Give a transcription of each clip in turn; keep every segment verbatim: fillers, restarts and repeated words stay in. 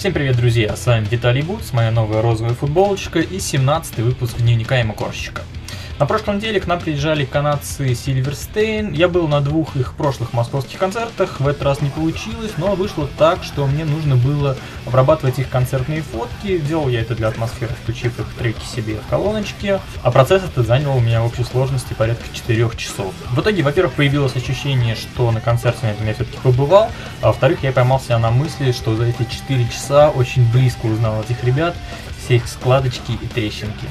Всем привет, друзья! С вами Виталий Бутс, моя новая розовая футболочка и семнадцатый выпуск дневника МКорщика. На прошлой неделе к нам приезжали канадцы Silverstein. Я был на двух их прошлых московских концертах, в этот раз не получилось, но вышло так, что мне нужно было обрабатывать их концертные фотки. Делал я это для атмосферы, включив их треки себе в колоночке, а процесс этот занял у меня в общей сложности порядка четырёх часов. В итоге, во-первых, появилось ощущение, что на концерте на этом я все-таки побывал, а во-вторых, я поймал себя на мысли, что за эти четыре часа очень близко узнал этих ребят, все их складочки и трещинки.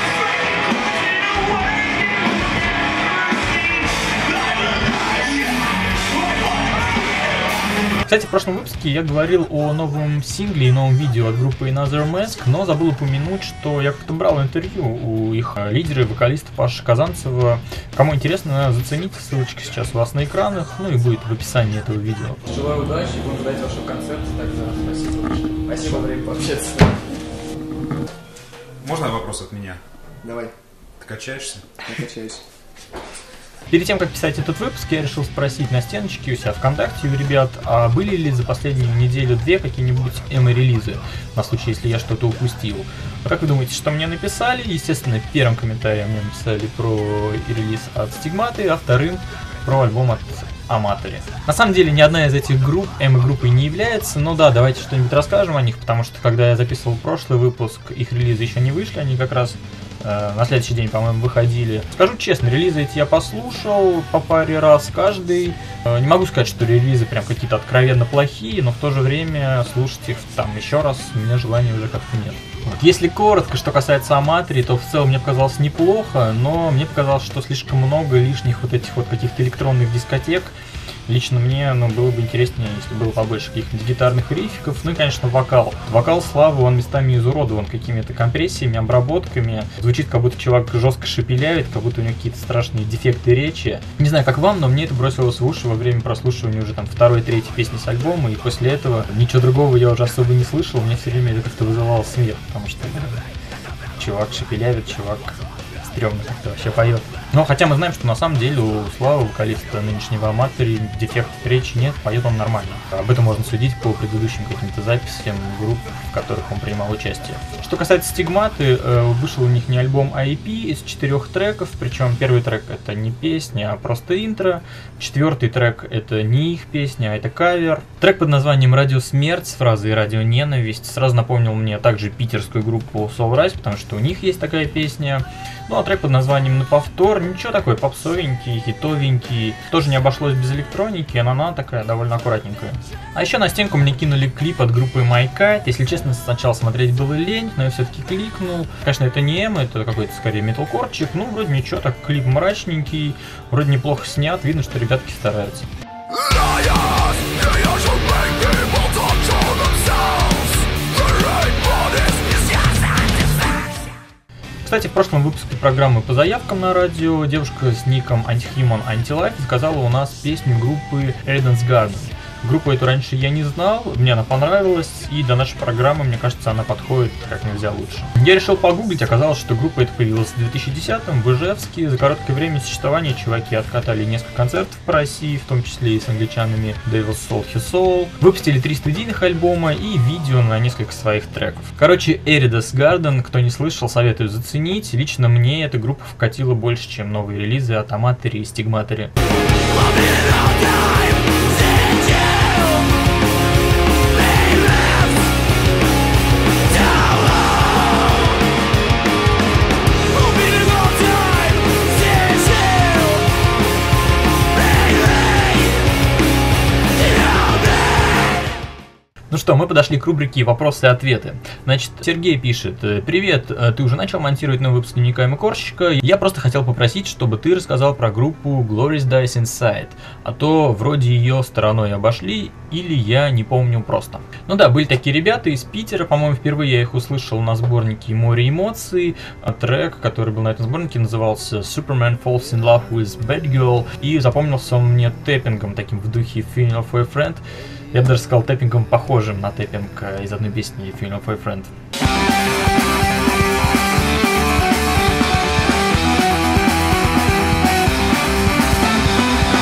Кстати, в прошлом выпуске я говорил о новом сингле и новом видео от группы Another Mask, но забыл упомянуть, что я как-то брал интервью у их лидера и вокалиста Паши Казанцева. Кому интересно, зацените, ссылочка сейчас у вас на экранах, ну и будет в описании этого видео. Желаю удачи, будем ждать вашего концерта, тогда спасибо. Спасибо, время пообщаться. Можно вопрос от меня? Давай. Ты качаешься? Я качаюсь. Перед тем, как писать этот выпуск, я решил спросить на стеночке у себя ВКонтакте у ребят, а были ли за последнюю неделю-две какие-нибудь эмо-релизы, на случай, если я что-то упустил. А как вы думаете, что мне написали? Естественно, первым комментарием мне написали про релиз от Стигматы, а вторым про альбом от Аматори. На самом деле, ни одна из этих групп эмо-группой не является, но да, давайте что-нибудь расскажем о них, потому что, когда я записывал прошлый выпуск, их релизы еще не вышли, они как раз на следующий день, по-моему, выходили. Скажу честно, релизы эти я послушал по паре раз каждый. Не могу сказать, что релизы прям какие-то откровенно плохие, но в то же время слушать их там еще раз у меня желания уже как-то нет. Вот. Если коротко, что касается Аматори, то в целом мне показалось неплохо, но мне показалось, что слишком много лишних вот этих вот каких-то электронных дискотек. Лично мне, ну, было бы интереснее, если было побольше каких-то гитарных рификов, ну и, конечно, вокал. Вокал Славы, он местами изуродован какими-то компрессиями, обработками. Звучит, как будто чувак жестко шепелявит, как будто у него какие-то страшные дефекты речи. Не знаю, как вам, но мне это бросилось в уши во время прослушивания уже там второй, третьей песни с альбома, и после этого ничего другого я уже особо не слышал, у меня все время это как-то вызывало смех, потому что чувак шепелявит, чувак стрёмно как-то вообще поет. Но хотя мы знаем, что на самом деле у Славы, вокалиста нынешнего Аматори, дефектов речи нет, поет он нормально. Об этом можно судить по предыдущим каким-то записям групп, в которых он принимал участие. Что касается Стигматы, вышел у них не альбом, а и пи из четырех треков, причем первый трек это не песня, а просто интро. Четвертый трек это не их песня, а это кавер. Трек под названием «Радио Смерть» с фразой «Радио Ненависть» сразу напомнил мне также питерскую группу Soul Rise, потому что у них есть такая песня. Ну а трек под названием «На повтор» ничего, такой попсовенький, хитовенький, тоже не обошлось без электроники, но она такая довольно аккуратненькая. А еще на стенку мне кинули клип от группы My Kite. Если честно, сначала смотреть было лень, но я все-таки кликнул. Конечно, это не эмо, это какой-то скорее металкорчик, ну вроде ничего, так клип мрачненький, вроде неплохо снят, видно, что ребятки стараются. Кстати, в прошлом выпуске программы по заявкам на радио девушка с ником Antihuman Anti-Life заказала у нас песню группы Eridance Garden. Группу эту раньше я не знал, мне она понравилась, и для нашей программы, мне кажется, она подходит как нельзя лучше. Я решил погуглить, оказалось, что группа эта появилась в две тысячи десятом в Ижевске. За короткое время существования чуваки откатали несколько концертов по России, в том числе и с англичанами Devil's Soul His Soul. Выпустили три студийных альбома и видео на несколько своих треков. Короче, Eridance Garden, кто не слышал, советую заценить. Лично мне эта группа вкатила больше, чем новые релизы от Аматори и Стигматори. Ну что, мы подошли к рубрике «Вопросы и ответы». Значит, Сергей пишет: «Привет, ты уже начал монтировать новый выпуск дневника МКорщика? Я просто хотел попросить, чтобы ты рассказал про группу Glorious Dies Inside, а то вроде ее стороной обошли, или я не помню просто». Ну да, были такие ребята из Питера, по-моему, впервые я их услышал на сборнике «Море эмоций». Трек, который был на этом сборнике, назывался Superman Falls in Love with Batgirl, и запомнился он мне тэппингом, таким в духе Funeral for a Friend. Я бы даже сказал тэппингом, похожим на тэппинг из одной песни Funeral for a Friend. Вроде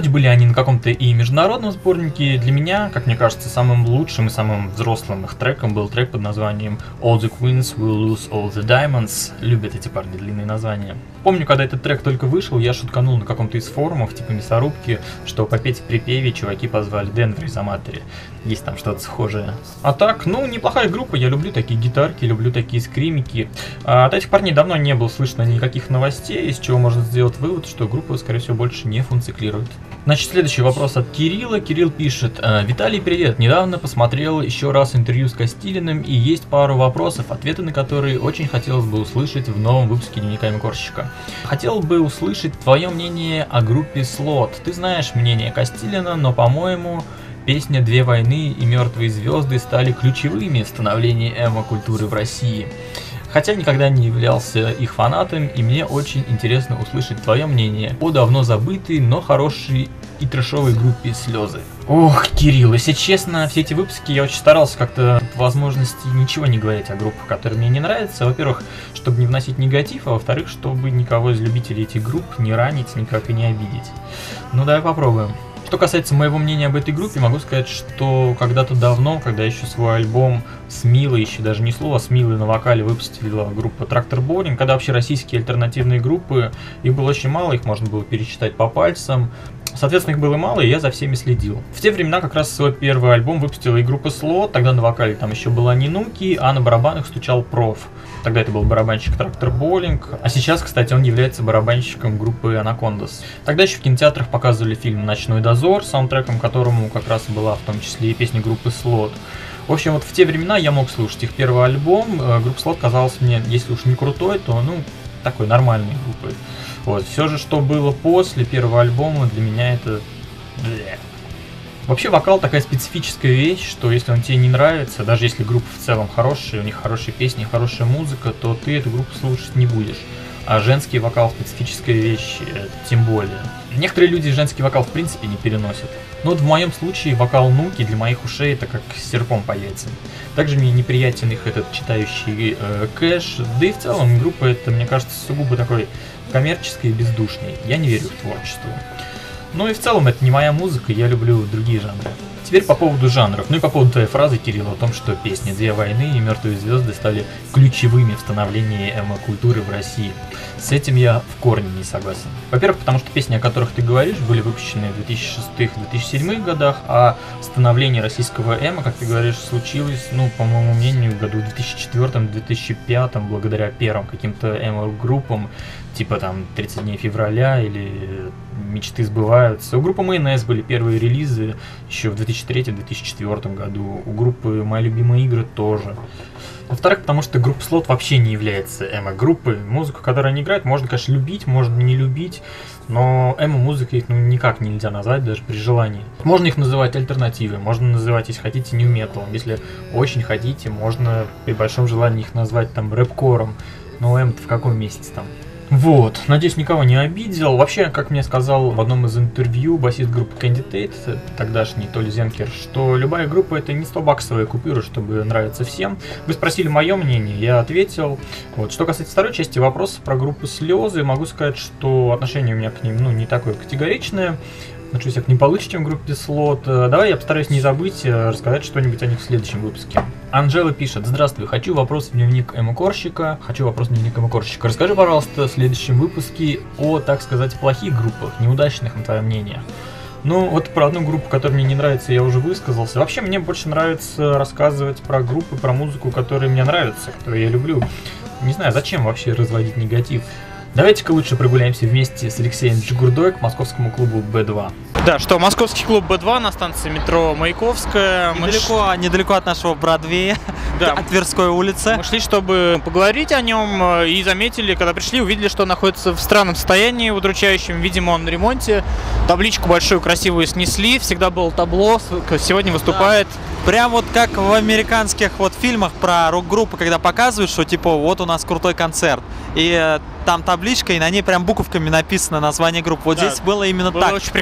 Вроде были они на каком-то и международном сборнике. Для меня, как мне кажется, самым лучшим и самым взрослым их треком был трек под названием All the Queens Will Lose All the Diamonds. Любят эти парни длинные названия. Помню, когда этот трек только вышел, я шутканул на каком-то из форумов, типа мясорубки, что попеть в припеве чуваки позвали Денвер из Аматори. Есть там что-то схожее. А так, ну, неплохая группа, я люблю такие гитарки, люблю такие скримики. А от этих парней давно не было слышно никаких новостей, из чего можно сделать вывод, что группа, скорее всего, больше не функционирует. Значит, следующий вопрос от Кирилла. Кирилл пишет: Виталий, привет. Недавно посмотрел еще раз интервью с Костилиным, и есть пару вопросов, ответы на которые очень хотелось бы услышать в новом выпуске Дневника МКорщика. Хотел бы услышать твое мнение о группе Slot. Ты знаешь мнение Костилина, но, по-моему, песня «Две войны» и «Мертвые звезды» стали ключевыми в становлении эмо-культуры в России. Хотя никогда не являлся их фанатом, и мне очень интересно услышать твое мнение о давно забытой, но хорошей и трэшовой группе «Слезы». Ох, Кирилл, если честно, все эти выпуски я очень старался как-то по возможности ничего не говорить о группах, которые мне не нравятся. Во-первых, чтобы не вносить негатив, а во-вторых, чтобы никого из любителей этих групп не ранить, никак и не обидеть. Ну давай попробуем. Что касается моего мнения об этой группе, могу сказать, что когда-то давно, когда еще свой альбом с Милой, еще даже не слово, с Милой на вокале выпустила группа Tractor Bowling, когда вообще российские альтернативные группы, их было очень мало, их можно было пересчитать по пальцам. Соответственно, их было мало, и я за всеми следил. В те времена как раз свой первый альбом выпустила и группа Slot, тогда на вокале там еще была Нинуки, а на барабанах стучал Проф. Тогда это был барабанщик Tractor Bowling, а сейчас, кстати, он является барабанщиком группы Anacondas. Тогда еще в кинотеатрах показывали фильм «Ночной дозор», саундтреком которому как раз была в том числе и песня группы Slot. В общем, вот в те времена я мог слушать их первый альбом, группа Slot казалась мне, если уж не крутой, то, ну, такой нормальной группой. Вот. Все же, что было после первого альбома, для меня это... Бля. Вообще, вокал такая специфическая вещь, что если он тебе не нравится, даже если группа в целом хорошая, у них хорошие песни, хорошая музыка, то ты эту группу слушать не будешь. А женский вокал специфическая вещь, тем более. Некоторые люди женский вокал в принципе не переносят. Но вот в моем случае вокал Нуки для моих ушей это как серпом по яйцам. Также мне неприятен их этот читающий э, кэш, да и в целом группа это, мне кажется, сугубо такой коммерческой и бездушной. Я не верю в творчество. Ну и в целом это не моя музыка, я люблю другие жанры. Теперь по поводу жанров, ну и по поводу твоей фразы, Кирилл, о том, что песни «Две войны» и «Мертвые звезды» стали ключевыми в становлении эмо-культуры в России. С этим я в корне не согласен. Во-первых, потому что песни, о которых ты говоришь, были выпущены в две тысячи шестом — две тысячи седьмом годах, а становление российского эмо, как ты говоришь, случилось, ну, по моему мнению, в году две тысячи четвёртом — две тысячи пятом, благодаря первым каким-то эмо-группам, типа там тридцать дней февраля или «Мечты сбываются». У группы Майонез были первые релизы еще в две тысячи третьем — две тысячи четвёртом году. У группы «Мои любимые игры» тоже. Во-вторых, потому что группа Slot вообще не является эмо-группой. Музыку, которую они играют, можно, конечно, любить, можно не любить, но эмо-музыкой их ну, никак нельзя назвать, даже при желании. Можно их называть альтернативой, можно называть, если хотите, нью-металом. Если очень хотите, можно при большом желании их назвать там рэп-кором. Но эмо-то в каком месяце там? Вот, надеюсь, никого не обидел. Вообще, как мне сказал в одном из интервью басист группы Candidate, тогдашний Толя Зенкер, что любая группа это не сто баксовая купюра, чтобы нравиться всем. Вы спросили мое мнение, я ответил. Вот. Что касается второй части вопроса про группу Слезы, могу сказать, что отношение у меня к ним ну, не такое категоричное. Отношусь я к ним получше, чем к группе Slot. Давай я постараюсь не забыть рассказать что-нибудь о них в следующем выпуске. Анжела пишет: здравствуй, хочу вопрос в дневник МКорщика. Хочу вопрос в дневник МКорщика. Расскажи, пожалуйста, в следующем выпуске о, так сказать, плохих группах, неудачных, на твое мнение. Ну, вот про одну группу, которая мне не нравится, я уже высказался. Вообще, мне больше нравится рассказывать про группы, про музыку, которые мне нравятся, которые я люблю. Не знаю, зачем вообще разводить негатив. Давайте-ка лучше прогуляемся вместе с Алексеем Джигурдой к московскому клубу Бэ два. Да, что, московский клуб Бэ два на станции метро Маяковская. Недалеко, ш... недалеко от нашего Бродвея, да. От Тверской улицы. Мы шли, чтобы поговорить о нем, и заметили, когда пришли, увидели, что он находится в странном состоянии, удручающем. Видимо, он на ремонте. Табличку большую, красивую снесли. Всегда было табло, сегодня выступает. Да. Прям вот как в американских вот фильмах про рок-группы, когда показывают, что типа вот у нас крутой концерт. И там табличка, и на ней прям буковками написано название группы. Вот да, здесь было именно был так. Очень прикольный вечер.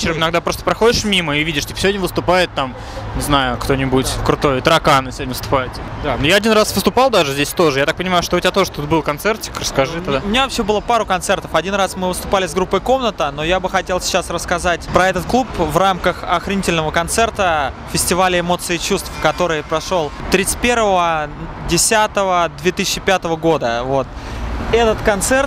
вечером иногда просто проходишь мимо и видишь, типа, сегодня выступает там, не знаю, кто-нибудь крутой, Тараканы сегодня выступает. Да, я один раз выступал даже здесь тоже. Я так понимаю, что у тебя тоже тут был концертик, расскажи тогда. У меня вообще было пару концертов. Один раз мы выступали с группой «Комната», но я бы хотел сейчас рассказать про этот клуб в рамках охренительного концерта фестиваля эмоций и чувств, который прошел тридцать первого десятого две тысячи пятого года. Вот. Этот концерт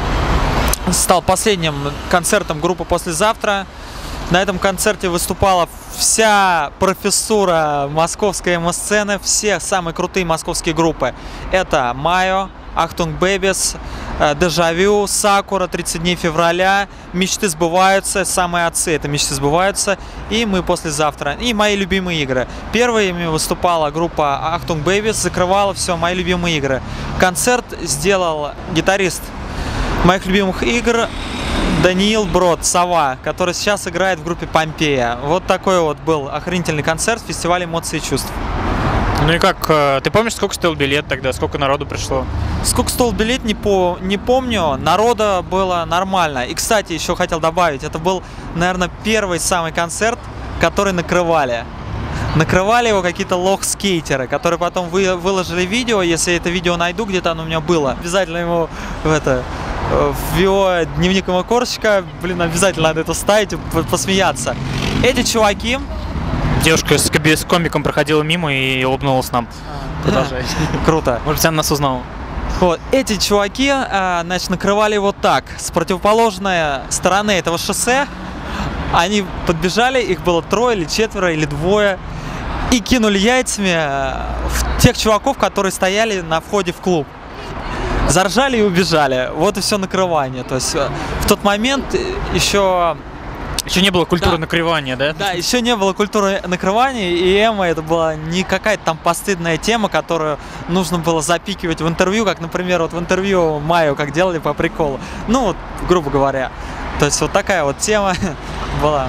стал последним концертом группы «Послезавтра». На этом концерте выступала вся профессура московской эмо-сцены, все самые крутые московские группы. Это Майо, Achtung Babies, Дежавю, Сакура, тридцать дней февраля, Мечты сбываются, самые отцы, это Мечты сбываются, и мы послезавтра, и мои любимые игры. Первыми выступала группа Achtung Babies, закрывала все мои любимые игры. Концерт сделал гитарист моих любимых игр Даниил Брод, Сова, который сейчас играет в группе Помпея. Вот такой вот был охренительный концерт фестиваля эмоций и чувств. Ну и как, ты помнишь, сколько стоил билет тогда, сколько народу пришло? Сколько стоил билет, не, по, не помню, народа было нормально. И, кстати, еще хотел добавить, это был, наверное, первый самый концерт, который накрывали. Накрывали его какие-то лох-скейтеры, которые потом вы, выложили видео, если я это видео найду, где-то оно у меня было. Обязательно ему в это... в его дневник МКорщика, блин, обязательно надо это ставить и посмеяться. Эти чуваки... Девушка с, с комиком проходила мимо и улыбнулась нам. Продолжай. Круто. Может быть, она нас узнала. Вот. Эти чуваки, значит, накрывали его так. С противоположной стороны этого шоссе они подбежали, их было трое или четверо, или двое, и кинули яйцами в тех чуваков, которые стояли на входе в клуб. Заржали и убежали. Вот и все накрывание. То есть в тот момент еще... Еще не было культуры да. накрывания, да? Да, еще не было культуры накрывания, и эмо это была не какая-то там постыдная тема, которую нужно было запикивать в интервью, как, например, вот в интервью Майо, как делали по приколу. Ну, вот, грубо говоря. То есть вот такая вот тема была.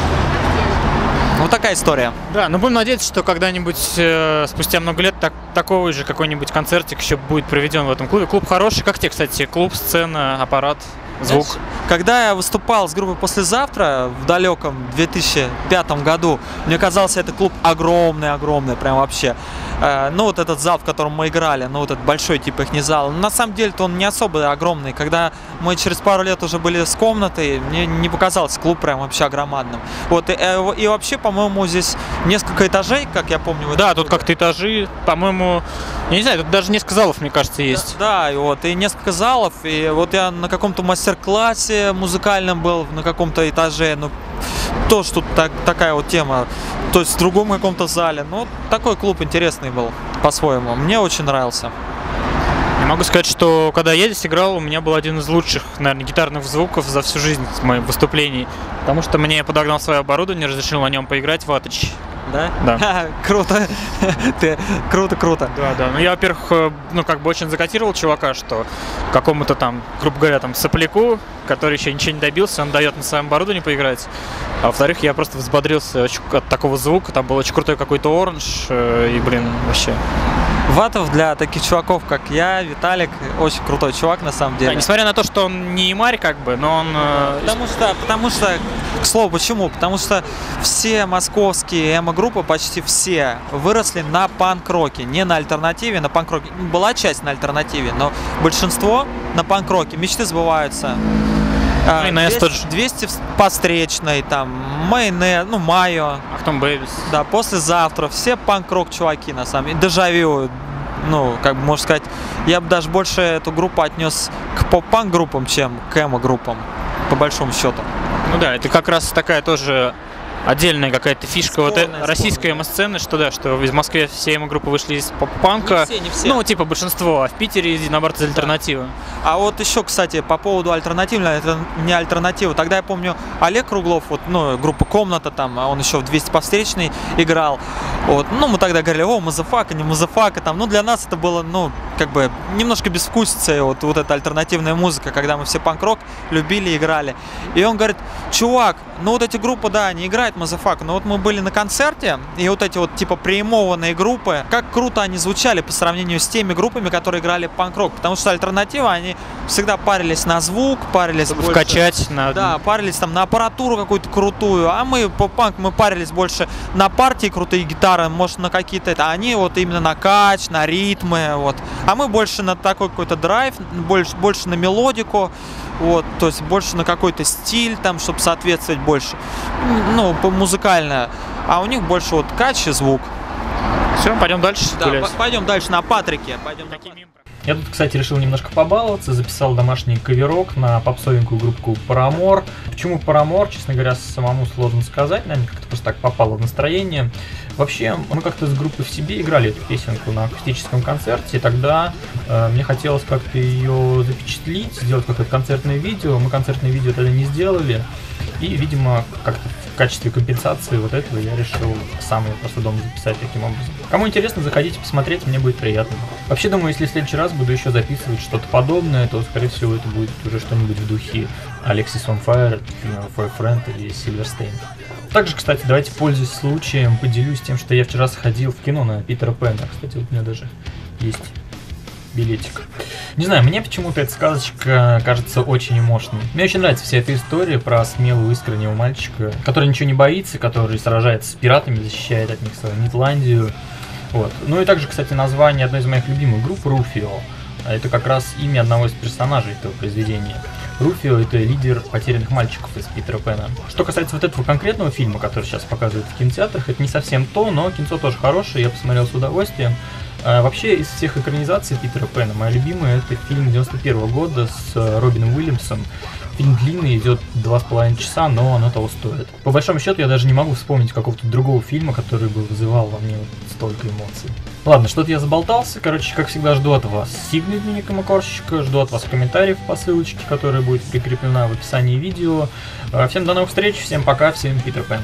Вот такая история. Да, но будем надеяться, что когда-нибудь э, спустя много лет так, такой же какой-нибудь концертик еще будет проведен в этом клубе. Клуб хороший. Как тебе, кстати, клуб, сцена, аппарат, звук? Когда я выступал с группой «Послезавтра» в далеком две тысячи пятом году, мне казался этот клуб огромный-огромный, прям вообще. Э, ну, вот этот зал, в котором мы играли, ну, вот этот большой типа их не зал. На самом деле-то он не особо огромный. Когда мы через пару лет уже были с комнатой, мне не показался клуб прям вообще огромадным. Вот, и, и вообще, по-моему, здесь несколько этажей, как я помню. Да, тут как-то этажи, по-моему, я не знаю, тут даже несколько залов, мне кажется, есть. Да, да, и вот, и несколько залов, и вот я на каком-то мастер-классе музыкальном был, на каком-то этаже, ну, тоже тут так, такая вот тема, то есть в другом каком-то зале, ну, такой клуб интересный был, по-своему, мне очень нравился. Я могу сказать, что когда я здесь играл, у меня был один из лучших, наверное, гитарных звуков за всю жизнь моих выступлений, потому что мне подогнал свое оборудование, разрешил на нем поиграть Ватыч. Да? Да. Круто. Ты круто, круто. Да, да. Ну я, во-первых, ну как бы очень закатировал чувака, что какому-то там, грубо говоря, там сопляку, который еще ничего не добился, он дает на своем оборудовании поиграть. А во-вторых, я просто взбодрился очень, от такого звука. Там был очень крутой какой-то оранж. И, блин, вообще. Ватов для таких чуваков, как я, Виталик, очень крутой чувак на самом деле. Да, несмотря на то, что он не имарь, как бы, но он... Потому что, потому что, к слову, почему? Потому что все московские эмо-группы, почти все, выросли на панк-роке. Не на альтернативе, на панк-роке. Была часть на альтернативе, но большинство на панк-роке. Мечты сбываются. двести, двести по встречной, там, майонез, ну, Майо. Achtung Babies. Да, послезавтра. Все панк-рок чуваки, на самом деле. Дежавю, ну, как бы, можно сказать, я бы даже больше эту группу отнес к поп-панк группам, чем к эмо-группам, по большому счету. Ну да, это как раз такая тоже отдельная какая-то фишка Спорная, вот российской эмо-сцены, что да, что из Москвы все эмо-группы вышли из поп-панка. Не все, не все. Ну, типа большинство, а в Питере, наоборот, из альтернативы. А вот еще, кстати, по поводу альтернативной, это не альтернатива. Тогда я помню, Олег Круглов, вот, ну, группа «Комната», там, он еще в двести по встречной играл. Вот, ну, мы тогда говорили, о, мазафака, не мазафака, там, ну, для нас это было, ну, как бы, немножко безвкусица, вот, вот эта альтернативная музыка, когда мы все панк-рок любили, играли. И он говорит, чувак, ну, вот эти группы, да, они играют мазафака, но вот мы были на концерте, и вот эти вот, типа, преэмованные группы, как круто они звучали по сравнению с теми группами, которые играли панк-рок, потому что альтернатива, они они всегда парились на звук, парились больше, Вкачать на... да, парились там на аппаратуру какую-то крутую, а мы поп-панк, мы парились больше на партии крутые гитары, может на какие-то это, а они вот именно на кач, на ритмы, вот, а мы больше на такой какой-то драйв, больше, больше на мелодику, вот, то есть больше на какой-то стиль там, чтобы соответствовать больше, ну, музыкально, а у них больше вот кач и звук. Все, пойдем дальше. Да, пойдем дальше на Патрике. Пойдем на... Я тут, кстати, решил немножко побаловаться, записал домашний каверок на попсовенькую группу Paramore. Почему Paramore, честно говоря, самому сложно сказать, наверное, как-то просто так попало в настроение. Вообще, мы как-то с группой в себе играли эту песенку на акустическом концерте, и тогда э, мне хотелось как-то ее запечатлить, сделать какое-то концертное видео. Мы концертное видео тогда не сделали, и, видимо, как-то в качестве компенсации вот этого я решил сам ее просто дома записать таким образом. Кому интересно, заходите посмотреть, мне будет приятно. Вообще, думаю, если в следующий раз буду еще записывать что-то подобное, то, скорее всего, это будет уже что-нибудь в духе Alexis on Fire, Boyfriend или Silverstein. Также, кстати, давайте, пользуясь случаем, поделюсь тем, что я вчера сходил в кино на Питера Пэна. Кстати, вот у меня даже есть билетик. Не знаю, мне почему-то эта сказочка кажется очень эмоциональной. Мне очень нравится вся эта история про смелого, искреннего мальчика, который ничего не боится, который сражается с пиратами, защищает от них свою Нетландию. Вот. Ну и также, кстати, название одной из моих любимых групп Rufio. Это как раз имя одного из персонажей этого произведения. Руфио — это лидер потерянных мальчиков из Питера Пэна. Что касается вот этого конкретного фильма, который сейчас показывают в кинотеатрах, это не совсем то, но кинцо тоже хорошее, я посмотрел с удовольствием. А, вообще, из всех экранизаций Питера Пэна, моя любимая — это фильм девяносто первого года с Робином Уильямсом. Фильм длинный, идет два с половиной часа, но оно того стоит. По большому счету, я даже не могу вспомнить какого-то другого фильма, который бы вызывал во мне вот столько эмоций. Ладно, что-то я заболтался. Короче, как всегда, жду от вас сигны дневника Макорщика, жду от вас комментариев по ссылочке, которая будет прикреплена в описании видео. Всем до новых встреч, всем пока, всем Питер Пэн.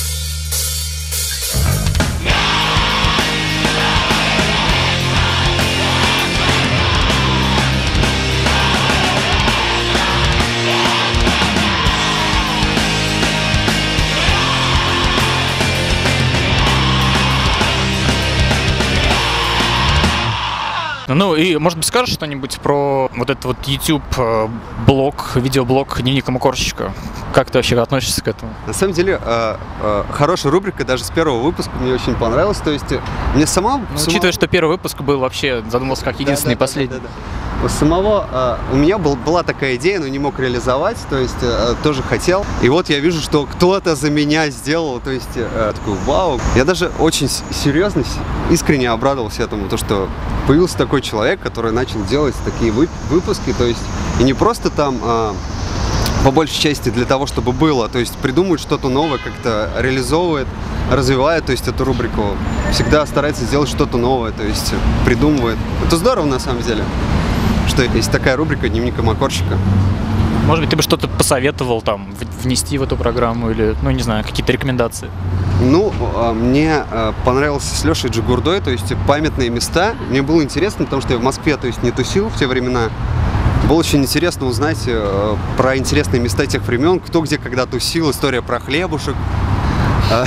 Ну и, может быть, скажешь что-нибудь про вот этот вот YouTube-блог, видеоблог дневника Макорщика? Как ты вообще относишься к этому? На самом деле, э, э, хорошая рубрика, даже с первого выпуска мне очень понравилась. То есть, мне сама... Ну, сама... Учитывая, что первый выпуск был вообще, задумался как единственный да, да, и последний. Да, да, да. У самого, э, у меня был, была такая идея, но не мог реализовать, то есть, э, тоже хотел. И вот я вижу, что кто-то за меня сделал, то есть, э, такой, вау. Я даже очень серьезно, искренне обрадовался этому, то, что появился такой человек, который начал делать такие вы, выпуски, то есть, и не просто там... Э, по большей части для того, чтобы было, то есть придумывает что-то новое, как-то реализовывает, развивает, то есть эту рубрику, всегда старается сделать что-то новое, то есть придумывает. Это здорово на самом деле, что есть такая рубрика дневника Макорщика. Может быть, ты бы что-то посоветовал там внести в эту программу или, ну не знаю, какие-то рекомендации? Ну, мне понравился с Лешей Джигурдой, то есть памятные места. Мне было интересно, потому что я в Москве, то есть не тусил в те времена. Было очень интересно узнать э, про интересные места тех времен, кто где когда тусил, история про хлебушек. То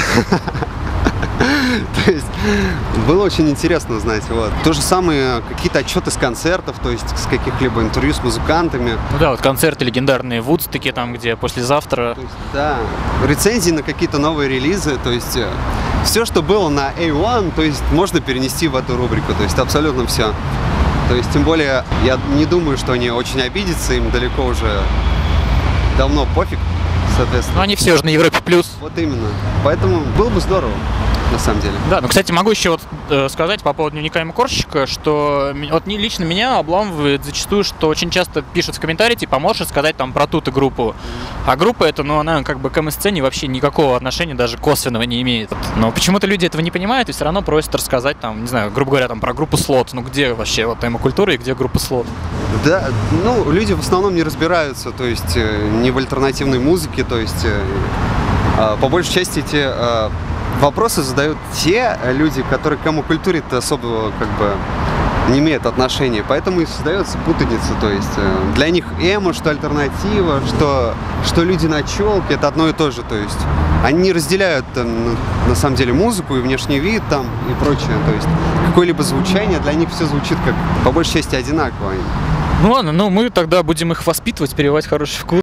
есть было очень интересно узнать. Вот. То же самое, какие-то отчеты с концертов, то есть с каких-либо интервью с музыкантами. Ну да, вот концерты легендарные в Вудстоке, там, где послезавтра. То есть, да, рецензии на какие-то новые релизы, то есть все, что было на эй один, то есть можно перенести в эту рубрику, то есть абсолютно все. То есть, тем более, я не думаю, что они очень обидятся, им далеко уже давно пофиг, соответственно. Но они все же на Европе плюс. Вот именно. Поэтому было бы здорово, на самом деле. Да, ну, кстати, могу еще вот э, сказать по поводу дневника Макорщика, что вот не, лично меня обламывает зачастую, что очень часто пишут в комментарии, типа, можешь сказать там про ту-то группу. А группа эта, ну, она как бы к эм-сцене вообще никакого отношения, даже косвенного не имеет. Но почему-то люди этого не понимают и все равно просят рассказать там, не знаю, грубо говоря, там про группу Слот. Ну, где вообще вот эмо-культура и где группа Слот? Да, ну, люди в основном не разбираются, то есть, не в альтернативной музыке, то есть, по большей части эти вопросы задают те люди, которые к эмо-культуре-то особо, как бы, не имеют отношения, поэтому и создается путаница, то есть для них эмо, что альтернатива, что, что люди на челке, это одно и то же, то есть они не разделяют там, на самом деле музыку и внешний вид там и прочее, то есть какое-либо звучание, для них все звучит как по большей части одинаково. Ну ладно, ну мы тогда будем их воспитывать, прививать хороший вкус.